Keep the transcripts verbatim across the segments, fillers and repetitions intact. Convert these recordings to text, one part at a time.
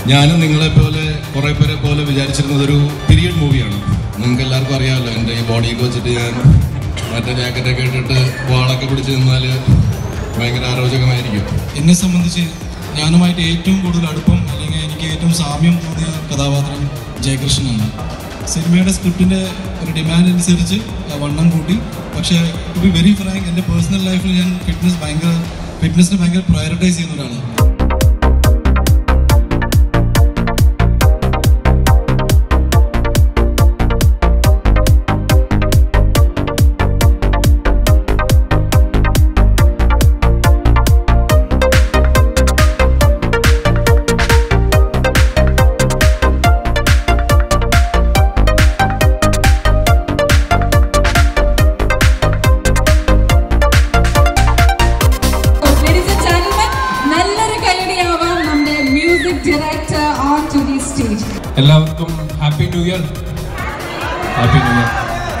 ഞാനും നിങ്ങളെപ്പോലെ കുറേ പേരെ പോലെ വിചാരിച്ചിരുന്നതൊരു പീരിയഡ് മൂവിയാണ്. നിങ്ങൾക്ക് എല്ലാവർക്കും അറിയാമല്ലോ, എൻ്റെ ഈ ബോഡിയൊക്കെ വെച്ചിട്ട് ഞാൻ മറ്റേ ജാക്കറ്റൊക്കെ ഇട്ടിട്ട് വാളൊക്കെ പിടിച്ച് നിന്നാൽ ഭയങ്കര അരോചകമായിരിക്കും. എന്നെ സംബന്ധിച്ച് ഞാനുമായിട്ട് ഏറ്റവും കൂടുതൽ അടുപ്പം അല്ലെങ്കിൽ എനിക്ക് ഏറ്റവും സാമ്യം തോന്നിയ കഥാപാത്രം ജയകൃഷ്ണനാണ്. സിനിമയുടെ സ്ക്രിപ്റ്റിൻ്റെ ഒരു ഡിമാൻഡ് അനുസരിച്ച് വണ്ണം കൂട്ടി. പക്ഷേ ടു ബി വെരി ഫ്രാങ്ക്, എൻ്റെ പേഴ്സണൽ ലൈഫിൽ ഞാൻ ഫിറ്റ്നസ് ഭയങ്കര ഫിറ്റ്നസിനെ ഭയങ്കര പ്രയോറിറ്റൈസ് ചെയ്യുന്ന ഒരാളാണ്. എല്ലാവർക്കും happy new year. Happy new year.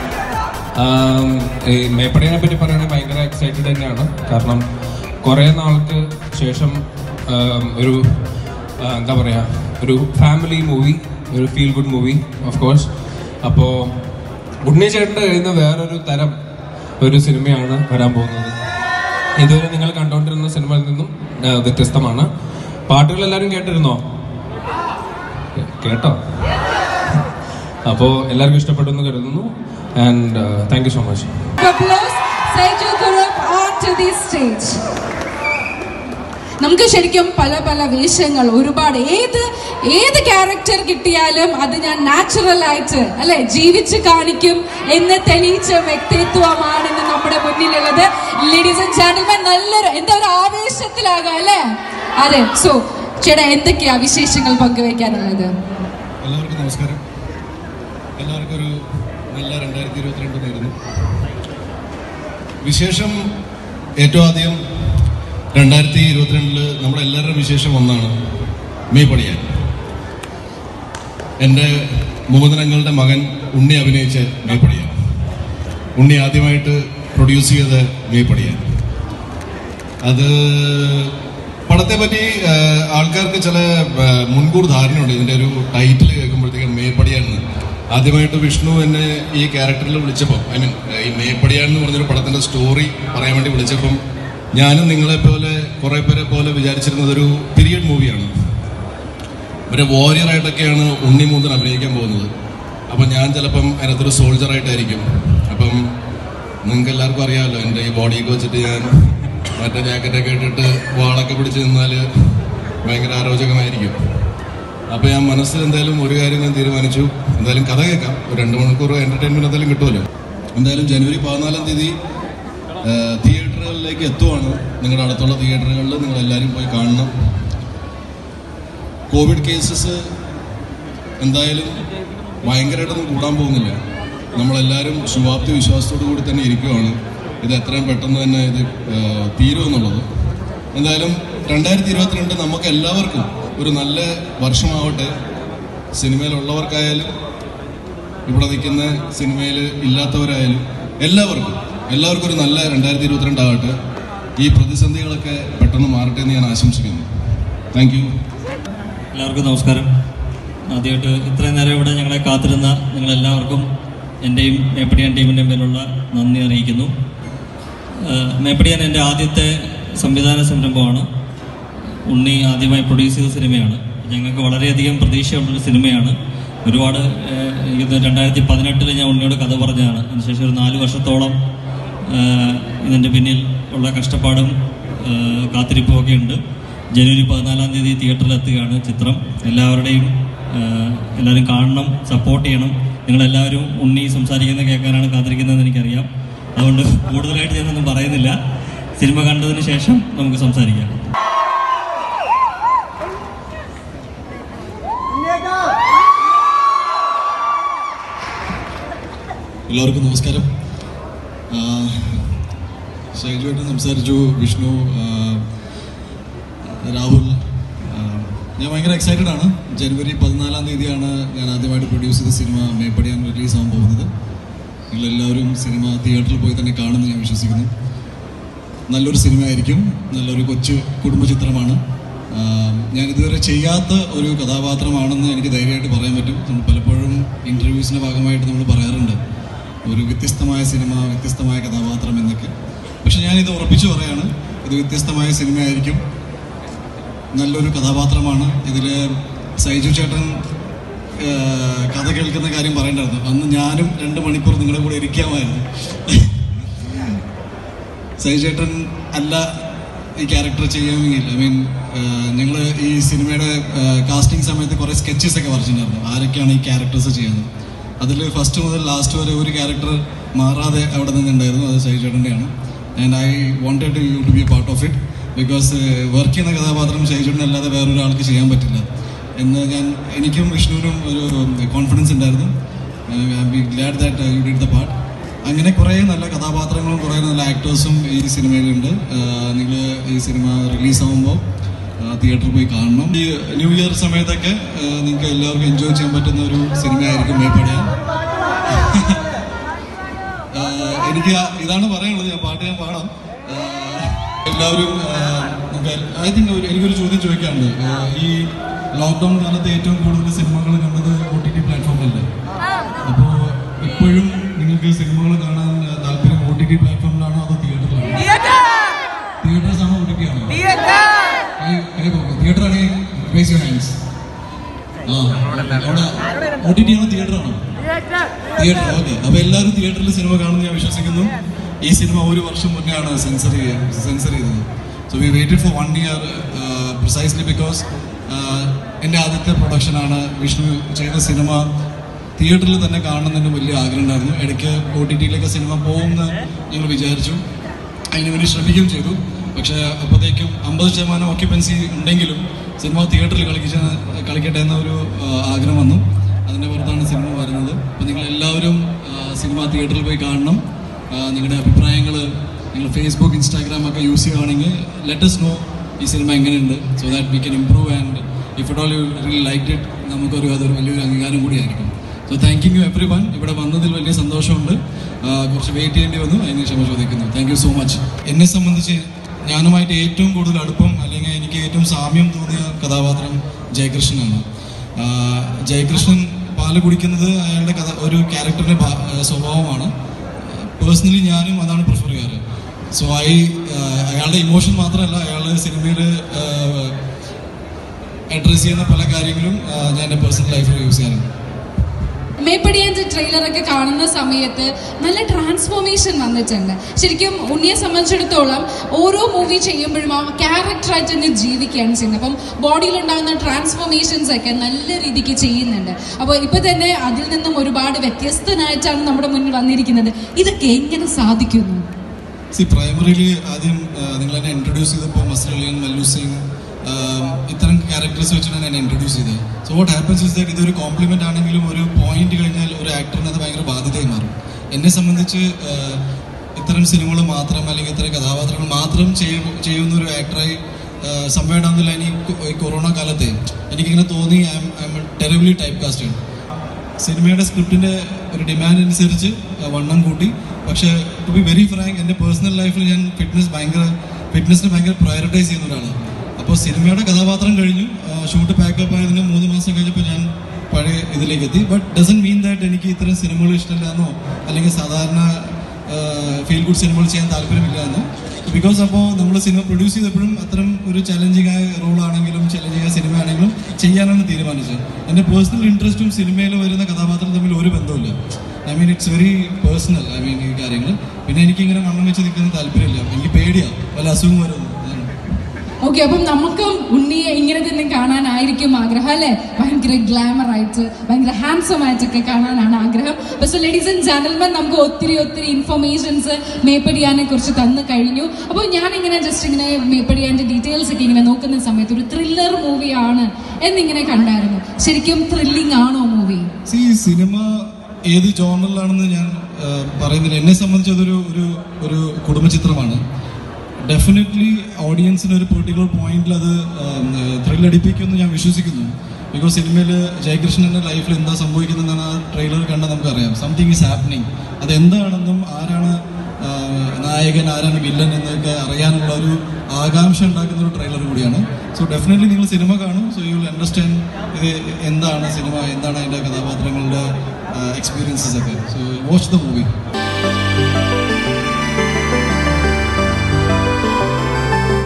ഈ മേപ്പടിയെ പറ്റി പറയുകയാണെങ്കിൽ ഭയങ്കര എക്സൈറ്റഡ് തന്നെയാണ്. കാരണം കുറേ നാൾക്ക് ശേഷം ഒരു എന്താ പറയുക, ഒരു ഫാമിലി മൂവി, ഒരു feel good movie of course. അപ്പോൾ ഉണ്ണി ചേട്ടൻ്റെ കഴിയുന്ന വേറൊരു തരം ഒരു സിനിമയാണ് വരാൻ പോകുന്നത്. ഇതുവരെ നിങ്ങൾ കണ്ടുകൊണ്ടിരുന്ന സിനിമയിൽ നിന്നും വ്യത്യസ്തമാണ്. പാട്ടുകളെല്ലാവരും കേട്ടിരുന്നോ? കേട്ടോ? അപ്പോൾ എല്ലാവർക്കും ഇഷ്ടപ്പെട്ടു എന്ന് കരുതുന്നു. And thank you so much. നമുക്ക് ശരിക്കും പല പല വേഷങ്ങൾ, ഒരുപാട് ഏത് ഏത് ക്യാരക്ടർ കിട്ടിയാലും അത് ഞാൻ നാച്ചുറൽ ആയിട്ട് അല്ലെ ജീവിച്ച് കാണിക്കും എന്ന് തെളിയിച്ച വ്യക്തിത്വമാണ് ഇന്ന് നമ്മുടെ മുന്നിലുള്ളത്. ലേഡീസ് ആൻഡ് ജെന്റിൽമെൻ, നല്ലൊരു എന്താ ഒരു ആവേശത്തിലാകാം അല്ലെ? അതെ. സോ ചേട്ടാ, എന്തൊക്കെയാ വിശേഷങ്ങൾ പങ്കുവയ്ക്കാനുള്ളത്? എല്ലാവർക്കും നമസ്കാരം. എല്ലാവർക്കും ഒരു നല്ല രണ്ടായിരത്തി ഇരുപത്തിരണ്ട് നേരുന്നു. വിശേഷം ഏറ്റവും ആദ്യം രണ്ടായിരത്തി ഇരുപത്തിരണ്ടില് നമ്മുടെ എല്ലാവരുടെയും വിശേഷം ഒന്നാണ്, മേപ്പടിയാൻ. എൻ്റെ മൂന്നരങ്ങളുടെ മകൻ ഉണ്ണി അഭിനയിച്ച മേപ്പടിയാൻ. ഉണ്ണി ആദ്യമായിട്ട് പ്രൊഡ്യൂസ് ചെയ്ത മേപ്പടിയാൻ. അത് പടത്തെ പറ്റി ആൾക്കാർക്ക് ചില മുൻകൂർ ധാരണയുണ്ട്. ഇതിൻ്റെ ഒരു ടൈറ്റിൽ കേൾക്കുമ്പോഴത്തേക്കും മേപ്പടിയാൻ. ആദ്യമായിട്ട് വിഷ്ണു എന്നെ ഈ ക്യാരക്ടറിൽ വിളിച്ചപ്പോൾ, ഐ മീൻ ഈ മേപ്പടിയാൻ എന്ന് പറഞ്ഞൊരു പടത്തിൻ്റെ സ്റ്റോറി പറയാൻ വേണ്ടി വിളിച്ചപ്പം ഞാനും നിങ്ങളെപ്പോലെ കുറേ പേരെ പോലെ വിചാരിച്ചിരുന്നതൊരു പീരിയഡ് മൂവിയാണ്. ഒരു വാരിയറായിട്ടൊക്കെയാണ് ഉണ്ണി മൂന്നൻ അഭിനയിക്കാൻ പോകുന്നത്. അപ്പം ഞാൻ ചിലപ്പം അതിനകത്തൊരു സോൾജറായിട്ടായിരിക്കും. അപ്പം നിങ്ങൾക്ക് എല്ലാവർക്കും അറിയാമല്ലോ, എൻ്റെ ഈ ബോഡിയൊക്കെ വെച്ചിട്ട് ഞാൻ മറ്റേ ജാക്കറ്റൊക്കെ ഇട്ടിട്ട് വാളൊക്കെ പിടിച്ച് നിന്നാൽ ഭയങ്കര അരോചകമായിരിക്കും. അപ്പോൾ ഞാൻ മനസ്സിൽ എന്തായാലും ഒരു കാര്യം ഞാൻ തീരുമാനിച്ചു, എന്തായാലും കഥ കേൾക്കാം, ഒരു രണ്ട് മണിക്കൂർ എൻ്റർടൈൻമെൻറ്റ് എന്തായാലും കിട്ടുമല്ലോ. എന്തായാലും ജനുവരി പതിനാലാം തീയതി തിയേറ്ററുകളിലേക്ക് എത്തുവാണ്. നിങ്ങളുടെ അടുത്തുള്ള തിയേറ്ററുകളിൽ നിങ്ങളെല്ലാവരും പോയി കാണണം. കോവിഡ് കേസസ് എന്തായാലും ഭയങ്കരമായിട്ടൊന്നും കൂടാൻ പോകുന്നില്ല. നമ്മളെല്ലാവരും ശുഭാപ്തി വിശ്വാസത്തോടു കൂടി തന്നെ ഇരിക്കുകയാണ്. ഇത് എത്രയും പെട്ടെന്ന് തന്നെ ഇത് തീരുമെന്നുള്ളത്. എന്തായാലും രണ്ടായിരത്തി ഇരുപത്തിരണ്ട് നമുക്ക് എല്ലാവർക്കും ഒരു നല്ല വർഷമാവട്ടെ. സിനിമയിലുള്ളവർക്കായാലും ഇവിടെ നിൽക്കുന്ന സിനിമയിൽ ഇല്ലാത്തവരായാലും എല്ലാവർക്കും എല്ലാവർക്കും ഒരു നല്ല രണ്ടായിരത്തി ഇരുപത്തിരണ്ടാവട്ടെ. ഈ പ്രതിസന്ധികളൊക്കെ പെട്ടെന്ന് മാറട്ടെ എന്ന് ഞാൻ ആശംസിക്കുന്നു. Thank you. എല്ലാവർക്കും നമസ്കാരം. ആദ്യമായിട്ട് ഇത്രയും നേരം ഇവിടെ ഞങ്ങളെ കാത്തിരുന്ന നിങ്ങളെല്ലാവർക്കും എൻ്റെയും മേപ്പടിയാൻ ടീമിൻ്റെയും പേരുള്ള നന്ദി അറിയിക്കുന്നു. മേപ്പടിയാൻ എൻ്റെ ആദ്യത്തെ സംവിധാന സംരംഭമാണ്. ഉണ്ണി ആദ്യമായി പ്രൊഡ്യൂസ് ചെയ്ത സിനിമയാണ്. ഞങ്ങൾക്ക് വളരെയധികം പ്രതീക്ഷയുള്ളൊരു സിനിമയാണ്. ഒരുപാട് ഇത് രണ്ടായിരത്തി പതിനെട്ടിൽ ഞാൻ ഉണ്ണിയോട് കഥ പറഞ്ഞതാണ്. അതിനുശേഷം ഒരു നാല് വർഷത്തോളം ഇതിൻ്റെ പിന്നിൽ ഉള്ള കഷ്ടപ്പാടും കാത്തിരിപ്പും ഒക്കെ ഉണ്ട്. ജനുവരി പതിനാലാം തീയതി തിയേറ്ററിലെത്തുകയാണ് ചിത്രം. എല്ലാവരുടെയും എല്ലാവരും കാണണം, സപ്പോർട്ട് ചെയ്യണം. നിങ്ങളെല്ലാവരും ഉണ്ണി സംസാരിക്കുന്നത് കേൾക്കാനാണ് കാത്തിരിക്കുന്നതെന്ന് എനിക്കറിയാം. അതുകൊണ്ട് കൂടുതലായിട്ട് ഞാനൊന്നും പറയുന്നില്ല. സിനിമ കണ്ടതിന് ശേഷം നമുക്ക് സംസാരിക്കാം. എല്ലാവർക്കും നമസ്കാരം. ശൈലുമായിട്ട് സംസാരിച്ചു, വിഷ്ണു, രാഹുൽ. ഞാൻ ഭയങ്കര എക്സൈറ്റഡ് ആണ്. ജനുവരി പതിനാലാം തീയതിയാണ് ഞാൻ ആദ്യമായിട്ട് പ്രൊഡ്യൂസ് ചെയ്ത സിനിമ മേപ്പടിയാൻ റിലീസാകാൻ പോകുന്നത്. നിങ്ങളെല്ലാവരും സിനിമ തിയേറ്ററിൽ പോയി തന്നെ കാണുമെന്ന് ഞാൻ വിശ്വസിക്കുന്നു. നല്ലൊരു സിനിമയായിരിക്കും. നല്ലൊരു കൊച്ചു കുടുംബ ചിത്രമാണ്. ഞാൻ ഇതുവരെ ചെയ്യാത്ത ഒരു കഥാപാത്രമാണെന്ന് എനിക്ക് ധൈര്യമായിട്ട് പറയാൻ പറ്റും. നമ്മൾ പലപ്പോഴും ഇൻ്റർവ്യൂസിൻ്റെ ഭാഗമായിട്ട് നമ്മൾ പറയാറുണ്ട് ഒരു വ്യത്യസ്തമായ സിനിമ, വ്യത്യസ്തമായ കഥാപാത്രം എന്നൊക്കെ. പക്ഷെ ഞാനിത് ഉറപ്പിച്ചു പറയാണ്, ഇത് വ്യത്യസ്തമായ സിനിമയായിരിക്കും, നല്ലൊരു കഥാപാത്രമാണ്. ഇതിൽ സൈജു ചേട്ടൻ കഥ കേൾക്കുന്ന കാര്യം പറയേണ്ടായിരുന്നു. അന്ന് ഞാനും രണ്ട് മണിക്കൂർ നിങ്ങളുടെ കൂടെ ഇരിക്കാമായിരുന്നു. സൈജു ചേട്ടൻ അല്ല ഈ ക്യാരക്ടർ ചെയ്യാമെങ്കിൽ, ഐ മീൻ ഞങ്ങൾ ഈ സിനിമയുടെ കാസ്റ്റിംഗ് സമയത്ത് കുറേ സ്കെച്ചസ് ഒക്കെ വരച്ചിട്ടുണ്ടായിരുന്നു, ആരൊക്കെയാണ് ഈ ക്യാരക്ടേഴ്സ് ചെയ്യുന്നത്. അതിൽ ഫസ്റ്റ് മുതൽ ലാസ്റ്റ് വരെ ഒരു ക്യാരക്ടർ മാറാതെ അവിടെ നിന്നുണ്ടായിരുന്നു, അത് സൈജു ചേട്ടൻ്റെയാണ്. And I wanted you to be a part of it, because work ചെയ്യുന്ന കഥാപാത്രം സൈജു ചേട്ടനല്ലാതെ വേറൊരാൾക്ക് ചെയ്യാൻ പറ്റില്ല എന്ന് ഞാൻ എനിക്കും വിഷ്ണുവിനും ഒരു കോൺഫിഡൻസ് ഉണ്ടായിരുന്നു. I be glad that you did the part. അങ്ങനെ കുറേ നല്ല കഥാപാത്രങ്ങളും കുറേ നല്ല ആക്ടേഴ്സും ഈ സിനിമയിലുണ്ട്. നിങ്ങൾ ഈ സിനിമ റിലീസാകുമ്പോൾ തിയേറ്ററിൽ പോയി കാണണം. ഈ ന്യൂ ഇയർ സമയത്തൊക്കെ നിങ്ങൾക്ക് എല്ലാവർക്കും എൻജോയ് ചെയ്യാൻ പറ്റുന്ന ഒരു സിനിമയായിരിക്കും മേപ്പടിയാൻ. എനിക്ക് ഇതാണ് പറയാനുള്ളത്. ഞാൻ പാട്ട് ഞാൻ പാടാം. എല്ലാവരും ഐ തിങ്ക് എനിക്കൊരു ചോദ്യം ചോദിക്കാറുണ്ട്. ഈ ലോക്ക്ഡൗൺ കാലത്ത് ഏറ്റവും കൂടുതൽ സിനിമകൾ കണ്ടത് ഒ ടി ടി പ്ലാറ്റ്ഫോമിലല്ലേ? അപ്പോൾ ഇപ്പോഴും നിങ്ങൾക്ക് സിനിമകൾ കാണാൻ താല്പര്യം ഒ ടി ടി പ്ലാറ്റ്ഫോമിലാണോ അതോ തിയേറ്ററിലാണോ? തിയേറ്റേഴ്സ് ആണോ ഒ ടി ടി ആണോ? തിയേറ്റർ ആണെങ്കിൽ റേസ് യുവർ ഹാൻഡ്സ്. ആ അവിടെ ഒ ടി ടി ആണോ തിയേറ്റർ ആണോ? തിയേറ്റർ. ഓക്കെ, അപ്പോൾ എല്ലാവരും തിയേറ്ററിൽ സിനിമ കാണുമെന്ന് ഞാൻ വിശ്വസിക്കുന്നു. ഈ സിനിമ ഒരു വർഷം മുന്നെയാണ് സെൻസർ സെൻസർ ചെയ്തത്. So we waited for one year precisely because എൻ്റെ ആദ്യത്തെ പ്രൊഡക്ഷനാണ്. വിഷ്ണു ചെയ്ത സിനിമ തിയേറ്ററിൽ തന്നെ കാണണമെന്ന് വലിയ ആഗ്രഹം ഉണ്ടായിരുന്നു. ഇടയ്ക്ക് ഒ ടി ടിയിലേക്ക് സിനിമ പോകുമെന്ന് ഞങ്ങൾ വിചാരിച്ചു, അതിന് വേണ്ടി ശ്രമിക്കുകയും ചെയ്തു. പക്ഷേ അപ്പോഴത്തേക്കും അമ്പത് ശതമാനം ഓക്യുപ്പൻസി ഉണ്ടെങ്കിലും സിനിമ തിയേറ്ററിൽ കളിച്ച കളിക്കട്ടെ എന്നൊരു ആഗ്രഹം വന്നു. അതിൻ്റെ പുറത്താണ് സിനിമ വരുന്നത്. അപ്പോൾ നിങ്ങൾ എല്ലാവരും സിനിമ തിയേറ്ററിൽ പോയി കാണണം. നിങ്ങളുടെ അഭിപ്രായങ്ങൾ നിങ്ങൾ ഫേസ്ബുക്ക്, ഇൻസ്റ്റാഗ്രാം ഒക്കെ യൂസ് ചെയ്യുകയാണെങ്കിൽ ലെറ്റ് us know ഈ സിനിമ എങ്ങനെയുണ്ട്, so that we can improve. And if it all you really liked it, നമുക്കൊരു അതൊരു വലിയൊരു അംഗീകാരം കൂടിയായിരിക്കും. So thank you everyone. ഇവിടെ വന്നതിൽ വലിയ സന്തോഷമുണ്ട്. കുറച്ച് വെയിറ്റ് ചെയ്യേണ്ടി വന്നു, അതിന് ക്ഷമ ചോദിക്കുന്നു. Thank you so much. എന്നെ സംബന്ധിച്ച് ഞാനുമായിട്ട് ഏറ്റവും കൂടുതൽ അടുപ്പം അല്ലെങ്കിൽ എനിക്ക് ഏറ്റവും സാമ്യം തോന്നിയ കഥാപാത്രം ജയകൃഷ്ണനാണ്. ജയകൃഷ്ണൻ പാല് കുടിക്കുന്നത് അയാളുടെ കഥ ഒരു ക്യാരക്ടറിൻ്റെ സ്വഭാവമാണ്. പേഴ്സണലി ഞാനും അതാണ് പ്രിഫർ ചെയ്യാറ്. സോ ഐ അയാളുടെ ഇമോഷൻ മാത്രമല്ല, അയാൾ സിനിമയിൽ അഡ്രസ് ചെയ്യുന്ന പല കാര്യങ്ങളും ഞാൻ എൻ്റെ പേഴ്സണൽ ലൈഫിൽ യൂസ് ചെയ്യാറുണ്ട്. മേപ്പടിയാൻ്റെ ട്രെയിലറൊക്കെ കാണുന്ന സമയത്ത് നല്ല ട്രാൻസ്ഫോർമേഷൻ വന്നിട്ടുണ്ട്. ശരിക്കും ഉണ്ണിയെ സംബന്ധിച്ചിടത്തോളം ഓരോ മൂവി ചെയ്യുമ്പോഴും ആ ക്യാരക്ടറായിട്ട് തന്നെ ജീവിക്കുകയാണ് ചെയ്യുന്നത്. അപ്പം ബോഡിയിലുണ്ടാകുന്ന ട്രാൻസ്ഫോർമേഷൻസ് ഒക്കെ നല്ല രീതിക്ക് ചെയ്യുന്നുണ്ട്. അപ്പോൾ ഇപ്പോൾ തന്നെ അതിൽ നിന്നും ഒരുപാട് വ്യത്യസ്തനായിട്ടാണ് നമ്മുടെ മുന്നിൽ വന്നിരിക്കുന്നത്. ഇതൊക്കെ എങ്ങനെ സാധിക്കുന്നു? സി പ്രൈമറിലി ആദ്യം നിങ്ങൾ എന്നെ ഇൻട്രൊഡ്യൂസ് ചെയ്തപ്പോൾ മസ്ലർ അലിയൻ, മല്ലു സിംഗ്, ഇത്തരം ക്യാരക്ടേഴ്സ് വെച്ചിട്ടാണ് എന്നെ ഇൻട്രൊഡ്യൂസ് ചെയ്തത്. So what happens is that ഇതൊരു കോംപ്ലിമെൻ്റ് ആണെങ്കിലും ഒരു പോയിന്റ് കഴിഞ്ഞാൽ ഒരു ആക്ടറിന് അത് ഭയങ്കര ബാധ്യതയായി മാറും. എന്നെ സംബന്ധിച്ച് ഇത്തരം സിനിമകൾ മാത്രം അല്ലെങ്കിൽ ഇത്തരം കഥാപാത്രങ്ങൾ മാത്രം ചെയ്യുന്ന ഒരു ആക്ടറായി സംവേഡ് ആവുന്നില്ല. ഈ കൊറോണ കാലത്തെ എനിക്കിങ്ങനെ തോന്നി I'm I'm terribly typecasted. സിനിമയുടെ സ്ക്രിപ്റ്റിൻ്റെ ഒരു ഡിമാൻഡ് അനുസരിച്ച് വണ്ണം കൂട്ടി. പക്ഷേ ടു ബി വെരി ഫ്രാങ്ക്, എൻ്റെ പേഴ്സണൽ ലൈഫിൽ ഞാൻ ഫിറ്റ്നസ് ഭയങ്കര ഫിറ്റ്നസിനെ ഭയങ്കര പ്രയോറിറ്റൈസ് ചെയ്യുന്ന ഒരാളാണ്. അപ്പോൾ സിനിമയുടെ കഥാപാത്രം കഴിഞ്ഞു, ഷൂട്ട് പാക്കപ്പ് ആയതിന് മൂന്ന് മാസം കഴിഞ്ഞപ്പോൾ ഞാൻ പഴയ ഇതിലേക്ക് എത്തി. ബട്ട് ഡസൻ മീൻ ദാറ്റ് എനിക്ക് ഇത്തരം സിനിമകൾ ഇഷ്ടമില്ലാന്നോ അല്ലെങ്കിൽ സാധാരണ ഫീൽ ഗുഡ് സിനിമകൾ ചെയ്യാൻ താല്പര്യമില്ല എന്നോ. ബിക്കോസ് അപ്പോൾ നമ്മൾ സിനിമ പ്രൊഡ്യൂസ് ചെയ്തപ്പോഴും അത്തരം ഒരു ചലഞ്ചിങ് ആയ റോളാണെങ്കിലും ചലഞ്ചിങ് ആയ സിനിമ ആണെങ്കിലും ചെയ്യാനാണ് തീരുമാനിച്ചത്. എൻ്റെ പേഴ്സണൽ ഇൻട്രസ്റ്റും സിനിമയിൽ വരുന്ന കഥാപാത്രം തമ്മിൽ ഒരു ബന്ധമില്ല. I mean it's very personal. I mean ഈ കാര്യങ്ങൾ പിന്നെ എനിക്കിങ്ങനെ മണ്ണം വെച്ച് നിൽക്കുന്ന താല്പര്യമില്ല. എനിക്ക് പേടിയാണ് വല്ല അസുഖം വരുന്നു. ഓക്കെ, അപ്പം നമുക്കും ഉണ്ണിയെ ഇങ്ങനെ തന്നെ കാണാനായിരിക്കും ആഗ്രഹം അല്ലേ? ഭയങ്കര ഗ്ലാമർ ആയിട്ട് ഭയങ്കര ഹാൻസം ആയിട്ടൊക്കെ കാണാനാണ് ആഗ്രഹം. സോ ലേഡീസ് ആൻഡ് ജെന്റിൽമെൻ, നമുക്ക് ഒത്തിരി ഒത്തിരി ഇൻഫർമേഷൻസ് മേപ്പടിയാനെ കുറിച്ച് തന്നു കഴിഞ്ഞു. അപ്പോൾ ഞാനിങ്ങനെ ജസ്റ്റ് ഇങ്ങനെ മേപ്പടിയാൻ്റെ ഡീറ്റെയിൽസ് ഒക്കെ ഇങ്ങനെ നോക്കുന്ന സമയത്ത് ഒരു ത്രില്ലർ മൂവിയാണ് എന്നിങ്ങനെ കണ്ടായിരുന്നു. ശരിക്കും ത്രില്ലിംഗ് ആണോ മൂവി? ഈ സിനിമ ഏത് ജോണറിലാണെന്ന് ഞാൻ പറയുന്നില്ല. എന്നെ സംബന്ധിച്ച് അതൊരു ഒരു ഒരു കുടുംബചിത്രമാണ്. ഡെഫിനറ്റ്ലി ഓഡിയൻസിന് ഒരു പെർട്ടിക്കുലർ പോയിന്റിൽ അത് ത്രില്ലടിപ്പിക്കുമെന്ന് ഞാൻ വിശ്വസിക്കുന്നു. ബിക്കോസ് സിനിമയിൽ ജയകൃഷ്ണൻ്റെ ലൈഫിൽ എന്താ സംഭവിക്കുന്നതെന്നാണ് ആ ട്രെയിലർ കണ്ടാൽ നമുക്കറിയാം. Something is happening. അതെന്താണെന്നും ആരാണ് നായകൻ നായകൻ ആരാണ് വില്ലൻ എന്നൊക്കെ അറിയാനുള്ള ഒരു ആകാംക്ഷ ഉണ്ടാക്കുന്ന ഒരു ട്രെയിലർ കൂടിയാണ്. സോ ഡെഫിനറ്റ്ലി നിങ്ങൾ സിനിമ കാണും. സോ യു വിൽ അണ്ടർസ്റ്റാൻഡ് ഇത് എന്താണ് സിനിമ, എന്താണ് അതിൻ്റെ കഥാപാത്രങ്ങളുടെ എക്സ്പീരിയൻസസ് ഒക്കെ. So watch the movie.